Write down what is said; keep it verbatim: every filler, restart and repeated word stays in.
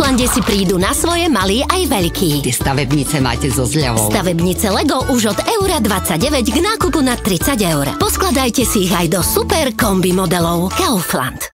Kauflande si prídu na svoje malí aj veľkí. Tie stavebnice máte so zľavou. Stavebnice Lego už od eura dvadsaťdeväť k nákupu na tridsať eur. Poskladajte si ich aj do super kombi modelov. Kaufland.